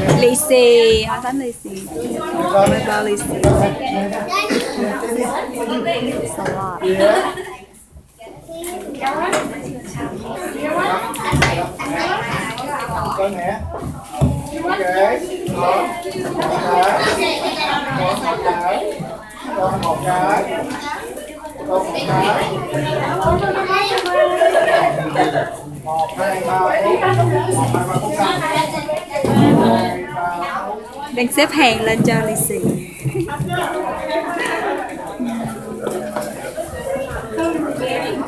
Lì xì, họ thánh lì xì. Mấy bao lì xì. Salad. Con nè. Ok. Một cái. Một cái. Một, hai, ba, bốn. Đang xếp hàng lên cho lì xì.